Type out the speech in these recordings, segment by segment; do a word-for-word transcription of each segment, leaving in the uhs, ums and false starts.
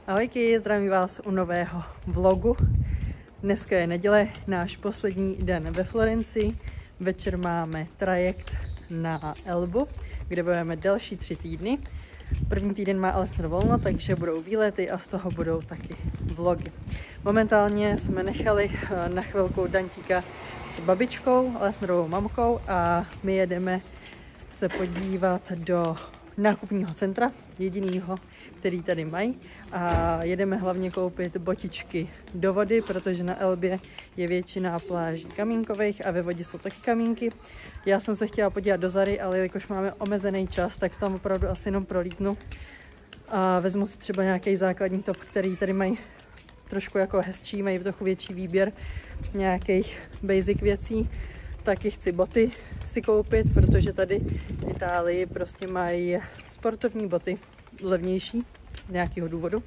Ahojky, zdravím vás u nového vlogu. Dneska je neděle, náš poslední den ve Florencii. Večer máme trajekt na Elbu, kde budeme další tři týdny. První týden má Alessandro volno, takže budou výlety a z toho budou taky vlogy. Momentálně jsme nechali na chvilku Dantíka s babičkou, Alessandrovou mamkou, a my jedeme se podívat do nákupního centra, jedinýho, který tady mají, a jedeme hlavně koupit botičky do vody, protože na Elbě je většina pláží kamínkových a ve vodě jsou taky kamínky. Já jsem se chtěla podívat do Zary, ale jakož máme omezený čas, tak tam opravdu asi jenom prolítnu a vezmu si třeba nějaký základní top, který tady mají trošku jako hezčí, mají trochu větší výběr nějakých basic věcí. Taky chci boty si koupit, protože tady v Itálii prostě mají sportovní boty levnější z nějakého důvodu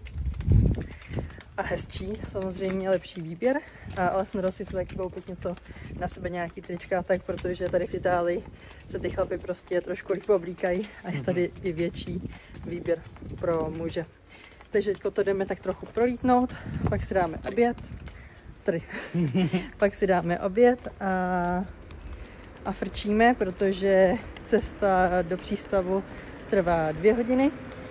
a hezčí, samozřejmě lepší výběr. A Alessandro si chce taky koupit něco na sebe, nějaký trička, tak protože tady v Itálii se ty chlapy prostě trošku líp oblíkají a je tady i větší výběr pro muže. Takže teďko to jdeme tak trochu prolítnout, pak si dáme oběd, tady, pak si dáme oběd a a frčíme, protože cesta do přístavu trvá dvě hodiny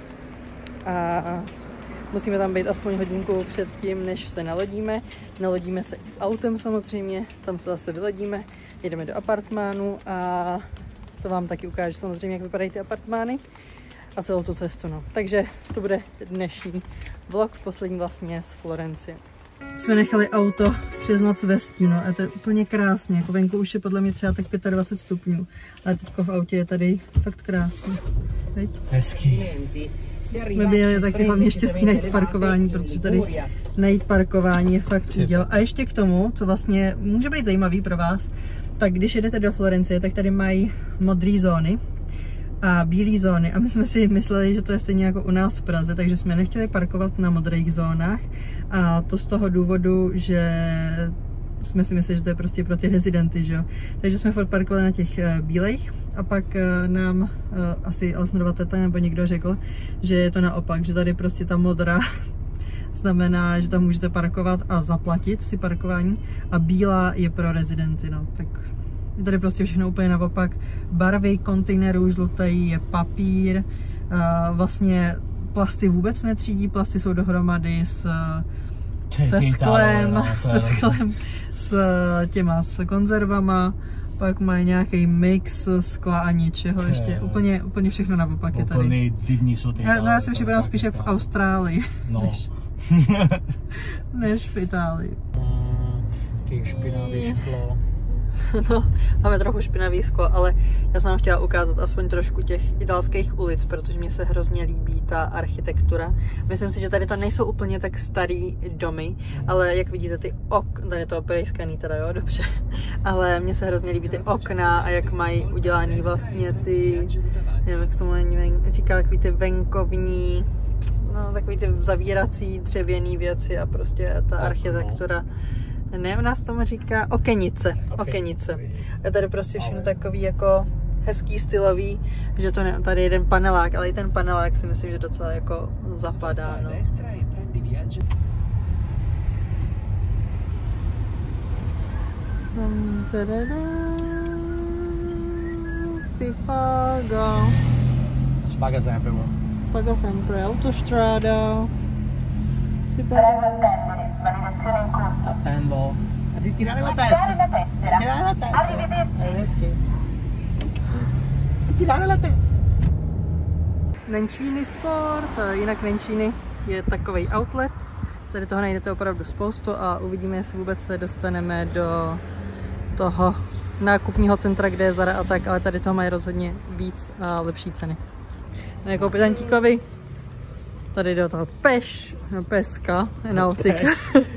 a musíme tam být aspoň hodinku předtím, než se nalodíme. Nalodíme se i s autem samozřejmě, tam se zase vyledíme, jedeme do apartmánu a to vám taky ukážu samozřejmě, jak vypadají ty apartmány a celou tu cestu. No. Takže to bude dnešní vlog, poslední vlastně z Florencie. Jsme nechali auto přes noc ve stínu a to je úplně krásně, jako venku už je podle mě třeba tak dvacet pět stupňů, ale teďko v autě je tady fakt krásně. Veď? Hezký. Jsme byli taky hlavně štěstí najít parkování, protože tady najít parkování je fakt úděl. A ještě k tomu, co vlastně může být zajímavý pro vás, tak když jedete do Florencie, tak tady mají modré zóny a bílé zóny a my jsme si mysleli, že to je stejně jako u nás v Praze, takže jsme nechtěli parkovat na modrých zónách a to z toho důvodu, že jsme si mysleli, že to je prostě pro ty rezidenty, že jo. Takže jsme furt parkovali na těch bílejch a pak nám asi Alessandrova teta nebo někdo řekl, že je to naopak, že tady prostě ta modrá znamená, že tam můžete parkovat a zaplatit si parkování a bílá je pro rezidenty, no, tak tady prostě všechno úplně naopak. Barvy kontejnerů žlutají, je papír, vlastně plasty vůbec netřídí, plasty jsou dohromady s, se sklem, se sklem, s těma s konzervama, pak mají nějaký mix skla a ničeho, ještě úplně, úplně všechno naopak je tady. Úplně divní jsou ty. Já, já si připadám spíše v Austrálii, no. než, než v Itálii. Taký špinavý šklo. No, máme trochu špinavý sklo, ale já jsem vám chtěla ukázat aspoň trošku těch italských ulic, protože mně se hrozně líbí ta architektura. Myslím si, že tady to nejsou úplně tak starý domy, ale jak vidíte ty okna, tady je to operejskaný teda, jo, dobře, ale mně se hrozně líbí ty okna a jak mají udělaný vlastně ty, nevím, jak se tomu říká, takový ty venkovní, no, takový ty zavírací dřevěný věci a prostě ta architektura. Ne, u nás tomu říká okenice, okenice. Je tady prostě všechno takový jako hezký, stylový, že to ne, tady jeden panelák, ale i ten panelák si myslím, že docela jako zapadá, no. Si paga. Spaga sempre, bro. Paga sempre, autostrada. Si paga. Appendo. Ritirare la testa. Ritirare la testa. Ritirare la testa. Nencini Sport, jinak Nencini je takovej outlet. Tady toho najdete opravdu spoustu a uvidíme, jestli vůbec se dostaneme do toho nákupního centra, kde je Zara a tak, ale tady toho mají rozhodně víc a lepší ceny. No, koupit Antíkovi. Tady jde o toho peš, no peska, nautika.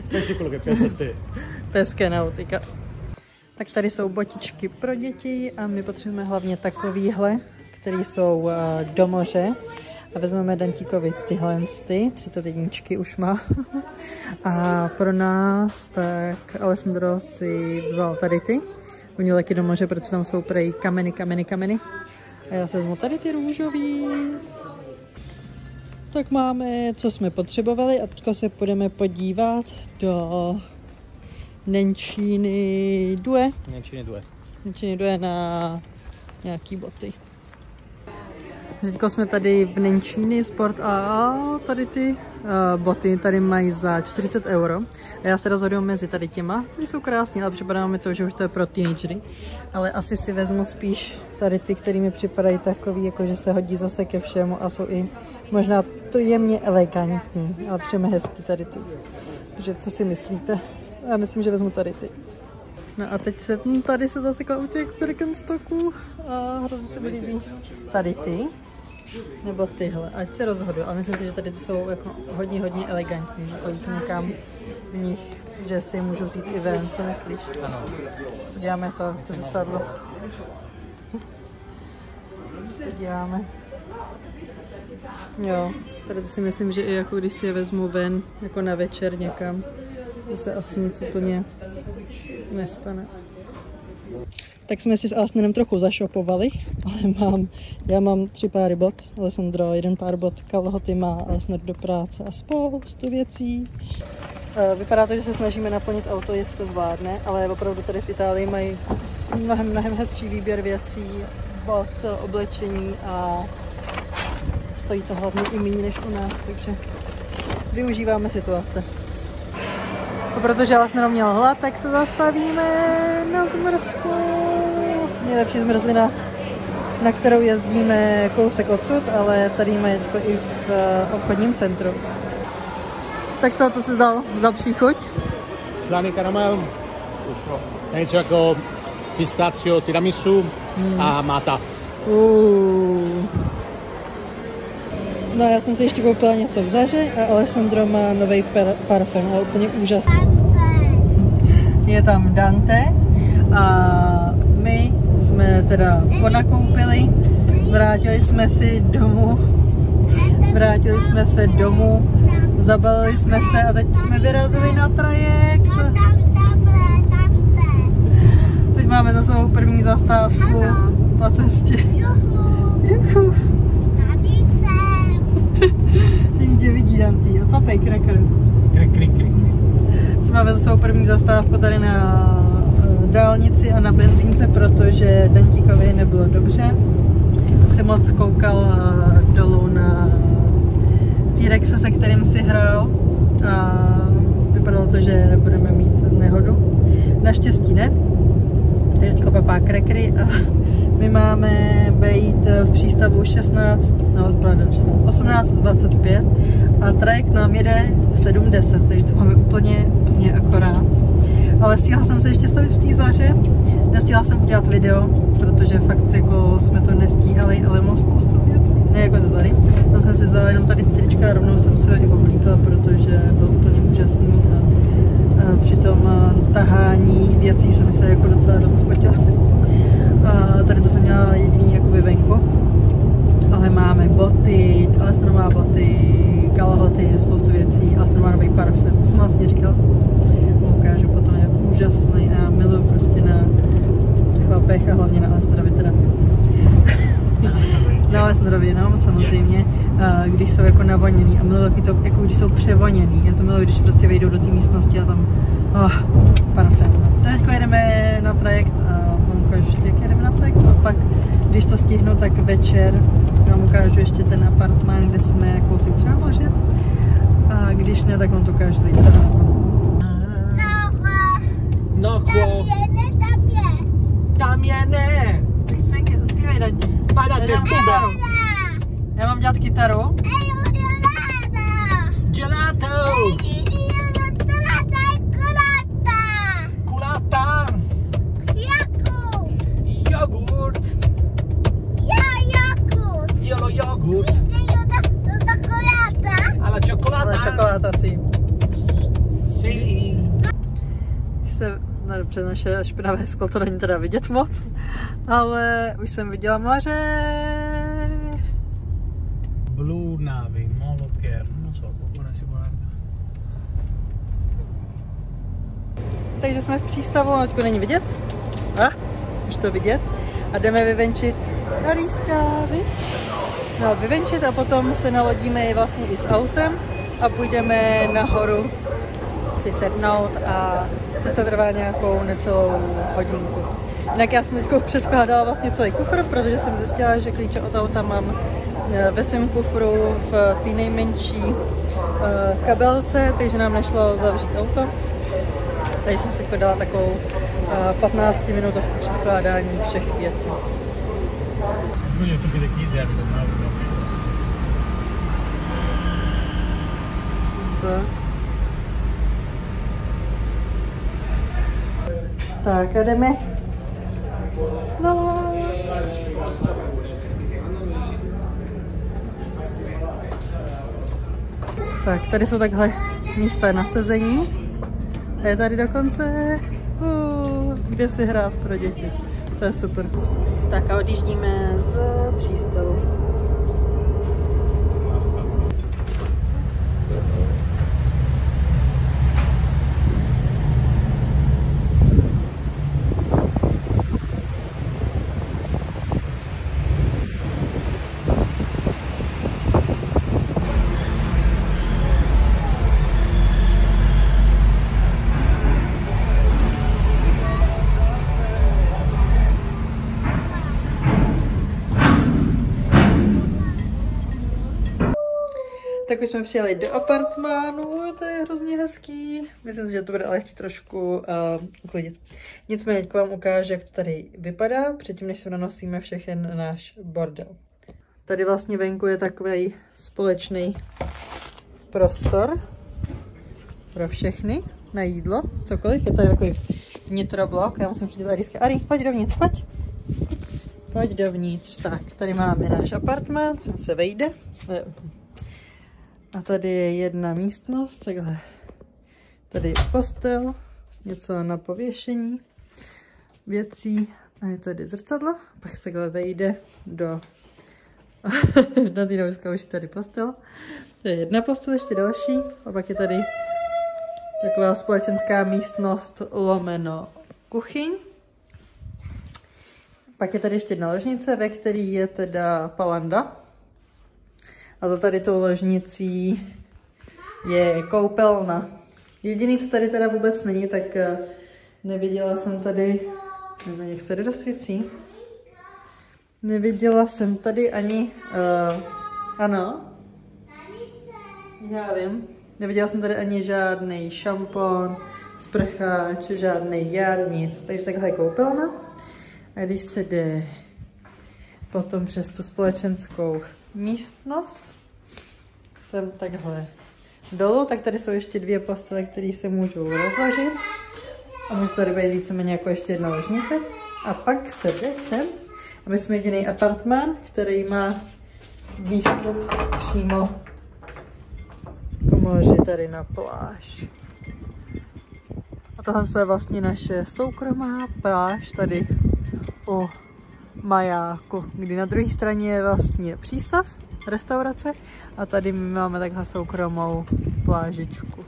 Peska, nautika. Tak tady jsou botičky pro děti a my potřebujeme hlavně takovýhle, který jsou do moře. A vezmeme Dantíkovi tyhle, ty, třicet jedničky už má. A pro nás, tak Alessandro si vzal tady ty. Oni leky do moře, protože tam jsou prej kameny, kameny, kameny. A já se vezmu tady ty růžový. tak máme, co jsme potřebovali a teďka se budeme podívat do Nenčíny Due. Nenčíny Due. Nenčíny Due na nějaký boty. Teďka jsme tady v Nenčíny Sport a tady ty uh, boty tady mají za čtyřicet euro. A já se rozhoduju mezi tady těma, ty jsou krásné, ale připadá mi to, že už to je pro teenagery. Ale asi si vezmu spíš tady ty, které mi připadají takový, jako že se hodí zase ke všemu a jsou i možná to jemně elegantní, ale přijeme hezký tady ty. Takže co si myslíte? Já myslím, že vezmu tady ty. No a teď se tady se zasekla u těch Birkenstocků a hrozně se mi líbí tady ty. Nebo tyhle, ať se rozhodu, ale myslím si, že tady ty jsou jako hodně, hodně elegantní, jako jít někam v nich, že si je můžu vzít i ven, co myslíš? Ano. Podíváme to, to zrcadlo. Podíváme. Jo, tady si myslím, že i jako když si je vezmu ven, jako na večer někam, že se asi nic úplně nestane. Tak jsme si s Alessandrem trochu zašopovali, ale mám, já mám tři páry bot, Alessandro jeden pár bot, kalhoty má Alessandro do práce a spoustu věcí. Vypadá to, že se snažíme naplnit auto, jestli to zvládne, ale opravdu tady v Itálii mají mnohem, mnohem hezčí výběr věcí, bot, oblečení a stojí to hlavně i méně než u nás, takže využíváme situace. A protože Alessandro měl hlad, tak se zastavíme na zmrzku. Nejlepší zmrzlina, na kterou jezdíme kousek odsud, ale tady máme i v obchodním centru. Tak co, co jsi dal za příchuť? Slaný karamel, něco jako pistacio, tiramisu hmm. a máta. Uh. No já jsem si ještě koupila něco v Zaře a Alessandro má nový parfém, ale úplně úžasný. Je tam Dante a my jsme teda ponakoupili, vrátili jsme si domů, vrátili jsme se domů, zabalili jsme se a teď jsme vyrazili na trajekt. Teď máme za sebou první zastávku na cestě. Juhu. Tě vidí Dante, papej, cracker. Krik, krik, Teď máme za sebou první zastávku tady na dálnici a na benzínce, protože Dantíkovi nebylo dobře. Se moc koukal dolů na T-Rexe, se kterým si hrál a vypadalo to, že budeme mít nehodu. Naštěstí ne. Takže teď papá crackery a my máme být v přístavu šestnáct, no, pardon, šestnáct, osmnáct dvacet pět a trajekt nám jede v sedm deset, takže to máme úplně, úplně akorát. Ale stihla jsem se ještě stavit v té Zaře, nestihla jsem udělat video, protože fakt jako jsme to nestíhali, ale mám spoustu věcí, ne jako ze Zary. Tam jsem si vzala jenom tady trička a rovnou jsem se ho i oblíkla, protože byl úplně úžasný a, a při tom tahání věcí jsem se jako docela dost spotila. A tady to jsem měla jediný jakoby venku, ale máme boty, Alessandro má boty, kalhoty, spoustu věcí, Alessandro má nový parfém, jsem vlastně říkal, ukážu potom, je úžasný a miluju prostě na chlapech a hlavně na Alessandrovi teda. Na Alessandrovi, no, samozřejmě, a když jsou jako navoněný a miluju to, jako když jsou převoněný, já to miluju, když prostě vejdou do té místnosti a tam, oh, parfém. No. Teď jedeme na trajekt a vám ukážu ještě, jak jedeme na trajekt a pak, když to stihnu, tak večer vám ukážu ještě ten apartmán, kde jsme kousek třeba moře a když ne, tak vám to ukážu zítra. No, tam je, ne, tam je. Tam je, ne. Zpívej, Danti. Padate, Buba. Já mám dělat kytaru. Gelato. Kulata. Jogurt. Jolo jogurt. Alla cioccolata. Alla cioccolata, sì. Sì. Se, no dobře, naše špinavé sklo to není teda vidět moc, ale už jsem viděla moře. Blue Navy, Molopier, non so, buona si guarda. Takže jsme v přístavu, hoďku není vidět. A, už to vidět. A jdeme vyvenčit Harryska, vy? no, vyvenčit a potom se nalodíme vlastně i s autem a půjdeme nahoru si sednout a cesta trvá nějakou necelou hodinku. Jinak já jsem teď přeskládala vlastně celý kufr, protože jsem zjistila, že klíče od auta mám ve svém kufru v té nejmenší kabelce, takže nám nešlo zavřít auto. Takže jsem si dala takovou patnáctiminutovku přeskládání všech věcí. Tak a jdeme na loď. Tak, tady jsou takhle místa na sezení. A je tady dokonce, uh, kde si hrát pro děti. To je super. Tak a odjíždíme z přístavu. Tak už jsme přijeli do apartmánu, to je hrozně hezký. Myslím si, že to bude ale chtít trošku uh, uklidit. Nicméně teď vám ukážu, jak to tady vypadá, předtím, než se nanosíme všechen náš bordel. Tady vlastně venku je takový společný prostor pro všechny na jídlo, cokoliv. Je tady takový vnitroblok, já musím chytit Ariska. Ari, pojď dovnitř, pojď. Pojď dovnitř. Tak, tady máme náš apartmán, sem se vejde. A tady je jedna místnost, takhle. Tady je postel, něco na pověšení věcí a je tady zrcadlo. Pak se takhle vejde do... na té noviska už je tady postel. To je jedna postel, ještě další. A pak je tady taková společenská místnost lomeno kuchyň. Pak je tady ještě jedna ložnice, ve které je teda palanda. A za tady tou ložnicí je koupelna. Jediný, co tady teda vůbec není, tak neviděla jsem tady, nevím, jak se jde do svěcí. Neviděla jsem tady ani, uh, ano, já vím, neviděla jsem tady ani žádný šampon, sprcháč, žádný jar, nic, takže takhle je koupelna. A když se jde potom přes tu společenskou místnost, jsem takhle dolů, tak tady jsou ještě dvě postele, které se můžou rozložit. A může tady být víceméně jako ještě jedna ložnice. A pak se jde sem. A my jsme jediný apartmán, který má výstup přímo k moři, tady na pláž. A tohle je vlastně naše soukromá pláž tady u majáku, kdy na druhé straně je vlastně přístav, restaurace a tady my máme takhle soukromou plážičku.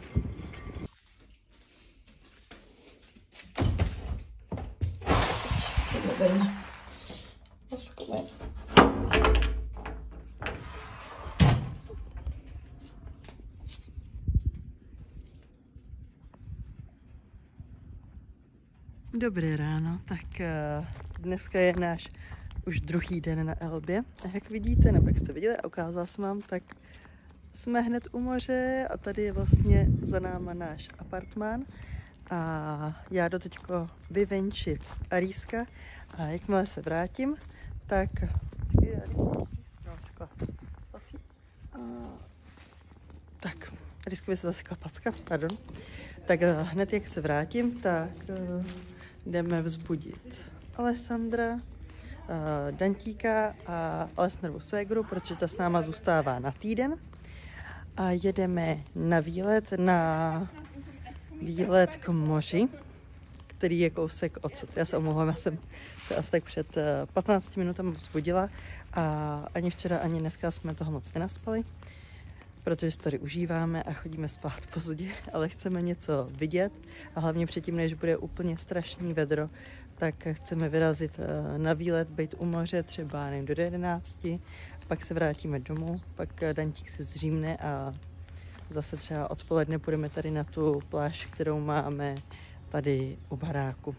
Dobré ráno, tak dneska je náš už druhý den na Elbě a jak vidíte, nebo jak jste viděli a ukázala jsem vám, tak jsme hned u moře a tady je vlastně za náma náš apartmán a já jdu teďko vyvenčit Aríska a jakmile se vrátím, tak tak, Arískovi se zasekla packa, pardon, tak hned jak se vrátím, tak jdeme vzbudit Alessandra, Dantíka a Alessandrovu ségru, protože ta s náma zůstává na týden a jedeme na výlet, na výlet k moři, který je kousek odsud. Já se omlouvám, já jsem se asi tak před patnácti minutami vzbudila a ani včera, ani dneska jsme toho moc nenaspali, protože si tady užíváme a chodíme spát pozdě, ale chceme něco vidět a hlavně předtím, než bude úplně strašný vedro, tak chceme vyrazit na výlet, být u moře třeba nevím, do jedenácti pak se vrátíme domů, pak Dantík se zřímne a zase třeba odpoledne půjdeme tady na tu pláž, kterou máme tady u baráku.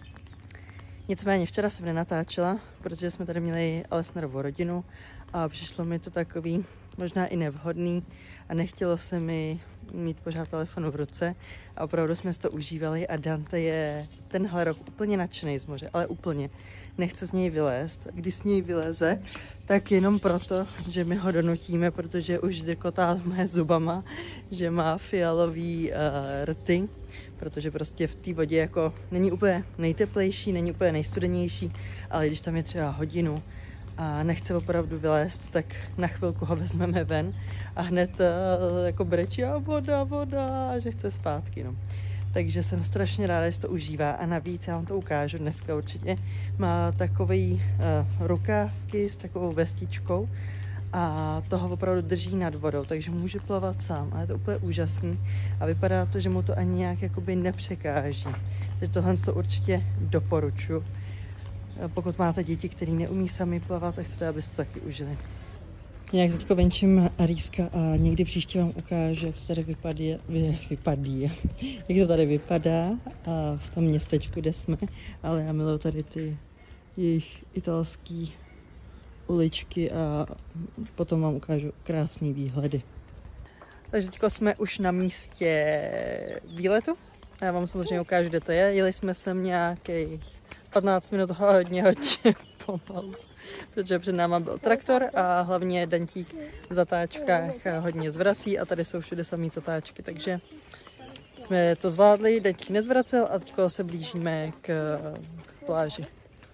Nicméně včera jsem nenatáčela, protože jsme tady měli Alesnerovu rodinu a přišlo mi to takový možná i nevhodný a nechtělo se mi mít pořád telefon v ruce a opravdu jsme si to užívali a Dante je tenhle rok úplně nadšený z moře, ale úplně nechce z něj vylézt. Když z něj vyleze, tak jenom proto, že my ho donutíme, protože už drkotá mé zubama, že má fialový uh, rty, protože prostě v té vodě jako není úplně nejteplejší, není úplně nejstudenější, ale když tam je třeba hodinu a nechce opravdu vylézt, tak na chvilku ho vezmeme ven a hned uh, jako brečí a voda, voda, že chce zpátky. No. Takže jsem strašně ráda, že to užívá a navíc, já vám to ukážu dneska určitě, má takový uh, rukávky s takovou vestičkou a toho opravdu drží nad vodou, takže může plavat sám a je to úplně úžasný a vypadá to, že mu to ani nějak jakoby nepřekáží. Takže tohle to určitě doporučuji. Pokud máte děti, které neumí sami plavat, tak chcete, abyste to taky užili. Nějak teďko venčím Arýska a někdy příště vám ukážu, jak to tady vypadí, vy, vypadí, jak to tady vypadá a v tom městečku, kde jsme, ale já miluji tady ty jejich italský uličky a potom vám ukážu krásný výhledy. Takže teďko jsme už na místě výletu. Já vám samozřejmě ukážu, kde to je. Jeli jsme sem nějakých patnáct minut hodně, hodně pomalu, protože před náma byl traktor a hlavně Dantík v zatáčkách hodně zvrací a tady jsou všude samý zatáčky, takže jsme to zvládli, Dantík nezvracel a teď se blížíme k, k pláži.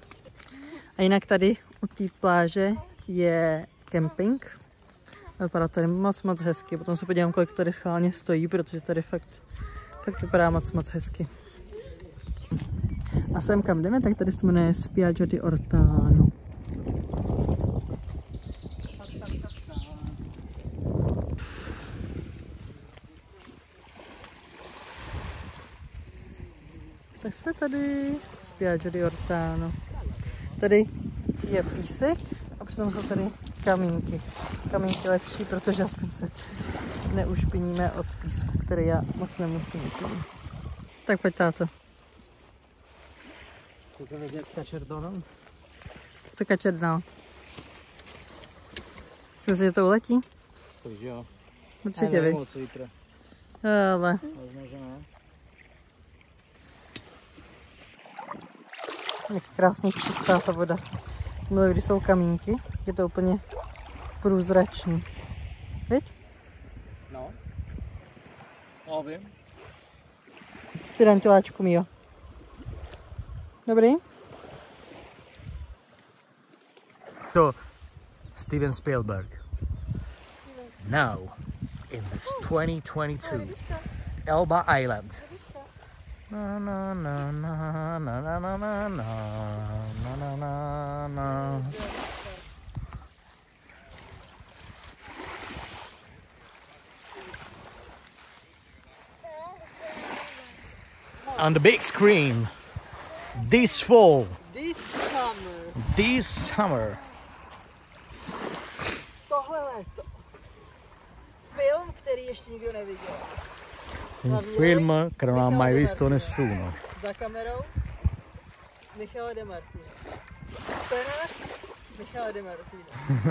A jinak tady u té pláže je kemping. Vypadá tady moc, moc hezky. Potom se podívám, kolik tady schválně stojí, protože tady fakt, fakt vypadá moc, moc hezky. A sem kam jdeme, tak tady se jmenuje Spiaggia di Ortano. Tak jsme tady, Spiaggia di Ortano. Tady je písek a přitom jsou tady kamínky. Kamínky lepší, protože aspoň se neušpiníme od písku, který já moc nemusím. Tak pojď, táto. Chcete vědět kačerdonout? Co kačerdonout? Myslím si, že to uletí? Takže jo. Určitě vy. Ale. Jak krásně čistá ta voda. Miluji, když jsou kamínky, je to úplně průzračný. Víš? No. No, vím. Ty dantiláčku mýho. Dobrý? To Steven Spielberg. Now, in this twenty twenty-two, Elba Island. Na na na na na na na na na na na na. On the big screen this fall, This summer. this summer. Tohle léto. Film, který ještě nikdo neviděl. Un film che non ha mai visto nessuno. Za kamerou Michele De Martino. Scénář Michele De Martino.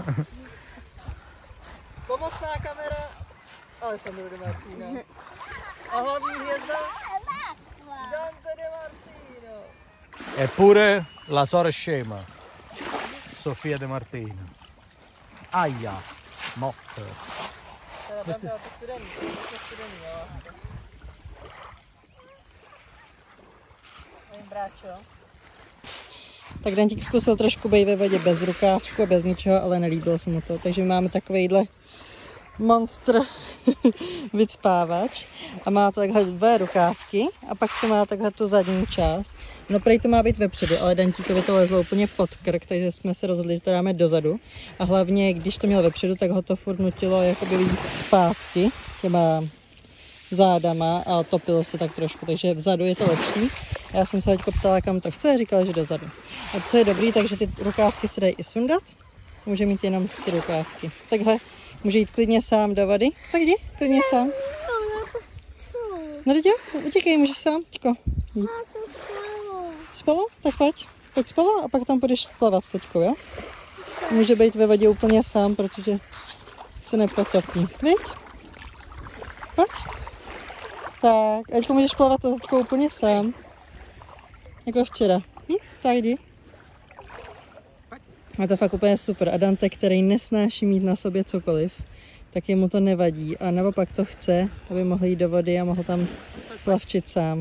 Pomocná kamera Alessandro De Martino. A hlavní hvězda Dante De Martino. Eppure la sorella scema, Sofia De Martino. Aia, notte. Teda tam byla to studený, to je studený, jo. Bráčo. Tak Dantík zkusil trošku být ve vodě bez rukávku, bez ničeho, ale nelíbilo se mu to. Takže máme takovejhle monster vycpávač a má to takhle dvě rukávky a pak to má takhle tu zadní část. No prej to má být vepředu, ale Dantíkovi to lezlo úplně pod krk, takže jsme se rozhodli, že to dáme dozadu. A hlavně, když to měl vepředu, tak ho to furt nutilo jakoby víc zpátky těma zádama a topilo se tak trošku, takže vzadu je to lepší. Já jsem se teďko ptala, kam to chce, říkala, že dozadu. A co je dobrý, takže ty rukávky se dají i sundat, může mít jenom ty rukávky. Takhle může jít klidně sám do vody. Tak jdi, klidně sám. No teď jo, utíkej, můžeš sám. Teďko. Spolu? Tak pojď. Pojď spolu a pak tam půjdeš plavat teďko, jo? Může být ve vodě úplně sám, protože se nepotopí. Víš? Pojď. Tak, a teďko můžeš plavat teďko úplně sám. Jako včera. Hm? Tak jdi. A to fakt úplně super. A Dante, který nesnáší mít na sobě cokoliv, tak jemu to nevadí. A naopak to chce, aby mohl jít do vody a mohl tam plavčit sám.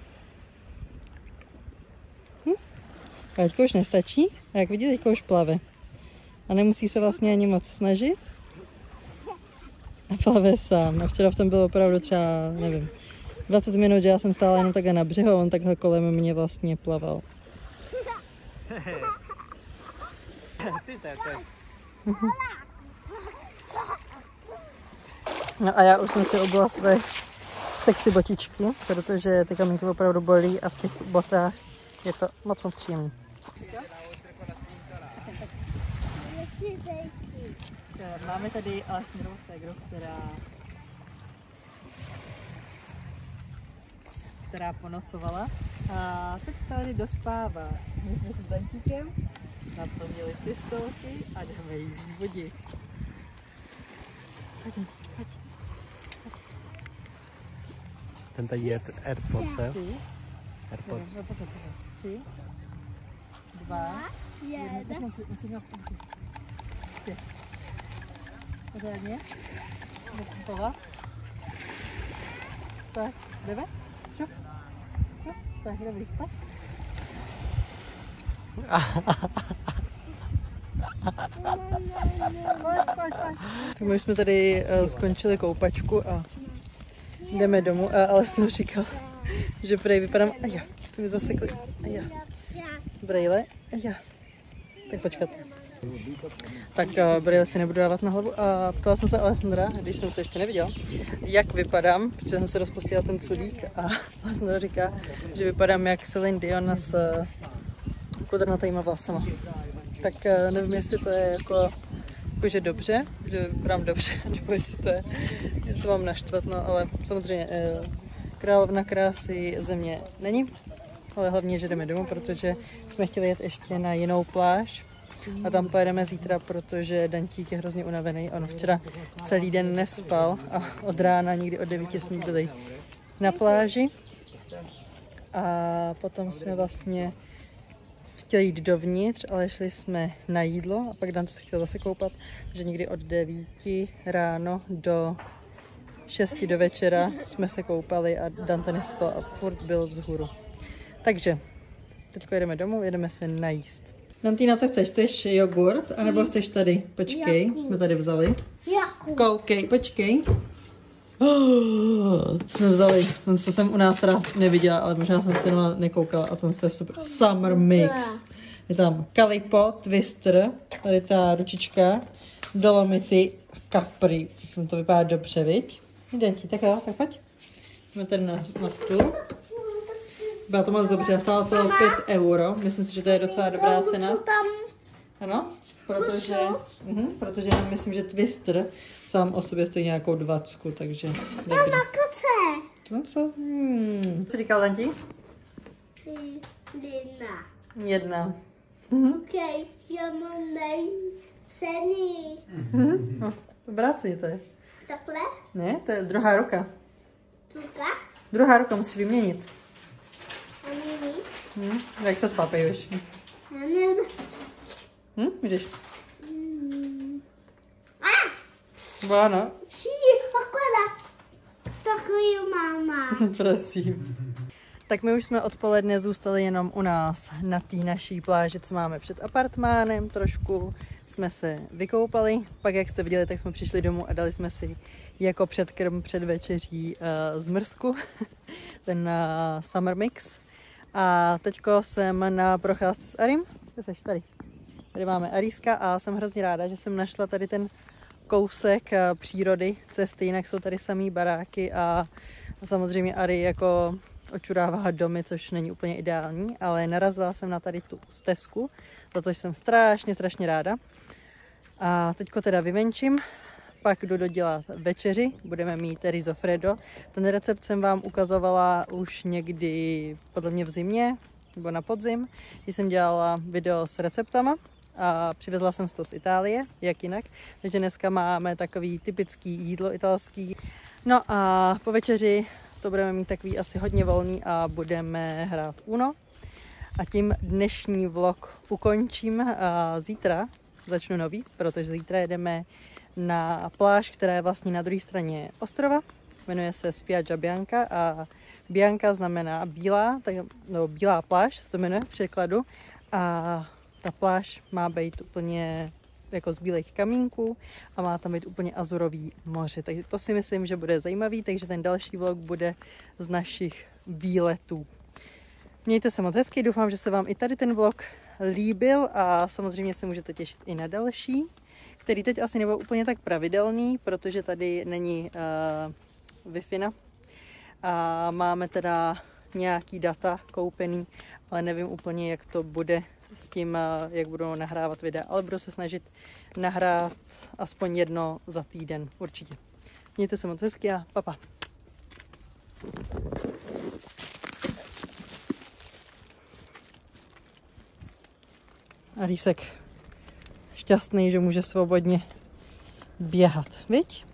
Hm? A teďko už nestačí. A jak vidíte, teďko už plave. A nemusí se vlastně ani moc snažit. A plave sám. A včera v tom bylo opravdu třeba, nevím, dvacet minut, že já jsem stála jenom takhle na břehu a on takhle kolem mě vlastně plaval. No a já už jsem si obula své sexy botičky, protože ty kamínky opravdu bolí a v těch botách je to moc moc příjemný. Máme tady Alexandrovu ségru, která která ponocovala a teď tady dospává. My jsme se s Dantíkem naplnili pistolky a jdeme jí vzbudit. Pojď, pojď. Ten tady je AirPods, je? Tři. AirPods. Jo, pozor, pozor. Tři. Dva. Jedna. Musím, musím, musím. Pět. Pořádně. Musím tak, jdeme? Šup. Šup. Tak, dobrý. Pojď. Tak my už jsme tady uh, skončili koupačku a jdeme domů, a Alessandro říkal, že prej vypadám, a já, to mi zasekli, a já, brejle, a já, tak počkat. Tak uh, brejle si nebudu dávat na hlavu a ptala jsem se Alessandra, když jsem se ještě neviděla, jak vypadám, protože jsem se rozpustila ten cudík a Alessandra říká, že vypadám jak Celine Dion s uh, kudrnatýma vlasama. Tak uh, nevím, jestli to je jako jakože dobře, že vypadám dobře, nebo jestli to je, že se vám naštvat, no ale samozřejmě eh, královna krásy země není, ale hlavně, že jdeme domů, protože jsme chtěli jet ještě na jinou pláž a tam pojedeme zítra, protože Dantík je hrozně unavený, on včera celý den nespal a od rána někdy od devíti jsme byli na pláži a potom jsme vlastně chtěli jít dovnitř, ale šli jsme na jídlo a pak Dante se chtěl zase koupat, že někdy od devíti ráno do šesti do večera jsme se koupali a Dante nespal a furt byl vzhůru. Takže teď jedeme domů, jedeme se najíst. Dantýna, co chceš? Chceš jogurt? A nebo chceš tady? Počkej, jsme tady vzali. Koukej, počkej. Oh, jsme vzali, ten, co jsem u nás teda neviděla, ale možná jsem se jenom nekoukala a ten je super. Summer Mix. Je tam Calipo, Twister, tady ta ručička, Dolomity, Capri. To vypadá dobře, viď? Jde ti, tak jo, tak pojď. Jsme tady na, na stůl. Byla to moc dobře, stálo to pět euro. Myslím si, že to je docela dobrá cena. Ano, protože, uh, protože já myslím, že Twister sám o sobě stojí nějakou dvacku, takže dobrý. Co? Hmm. Co říkal Danti? Jedna. Jedna. Okej, já mám nejcený. No, bráci to je. Takhle? Ne, to je druhá ruka. Tuka? Druhá ruka musíš vyměnit. A nyní? Hm? Jak to spápejuješ? Já nevím. Hm, vidíš? Mm. A! Báno. Či, akorát. Takový máma. Prosím. Tak my už jsme odpoledne zůstali jenom u nás na té naší pláži, co máme před apartmánem. Trošku jsme se vykoupali, pak jak jste viděli, tak jsme přišli domů a dali jsme si jako předkrm před večeří uh, zmrzku, ten uh, Summer Mix. A teďko jsem na procházce s Arim. Kde seš? Tady. Tady máme Aríska a jsem hrozně ráda, že jsem našla tady ten kousek uh, přírody, cesty, jinak jsou tady samý baráky a samozřejmě Ari jako očurává domy, což není úplně ideální, ale narazila jsem na tady tu stezku, za což jsem strašně, strašně ráda. A teďko teda vyvenčím, pak jdu dodělat večeři, budeme mít risofredo. Ten recept jsem vám ukazovala už někdy podle mě v zimě, nebo na podzim, když jsem dělala video s receptama a přivezla jsem to z Itálie, jak jinak. Takže dneska máme takový typický jídlo italský. No a po večeři to budeme mít takový asi hodně volný a budeme hrát Uno. A tím dnešní vlog ukončím. A zítra začnu nový, protože zítra jedeme na pláž, která je vlastně na druhé straně ostrova. Jmenuje se Spiaggia Bianca a Bianca znamená bílá, tak, no, bílá pláž se to jmenuje v překladu. A ta pláž má být úplně jako z bílých kamínků a má tam být úplně azurový moře. Takže to si myslím, že bude zajímavý, takže ten další vlog bude z našich výletů. Mějte se moc hezky, doufám, že se vám i tady ten vlog líbil a samozřejmě se můžete těšit i na další, který teď asi nebyl úplně tak pravidelný, protože tady není uh, Wi-Fi a máme teda nějaký data koupený, ale nevím úplně, jak to bude s tím, jak budu nahrávat videa, ale budu se snažit nahrát aspoň jedno za týden, určitě. Mějte se moc hezky a pa, pa. A Rýsek šťastný, že může svobodně běhat, viď?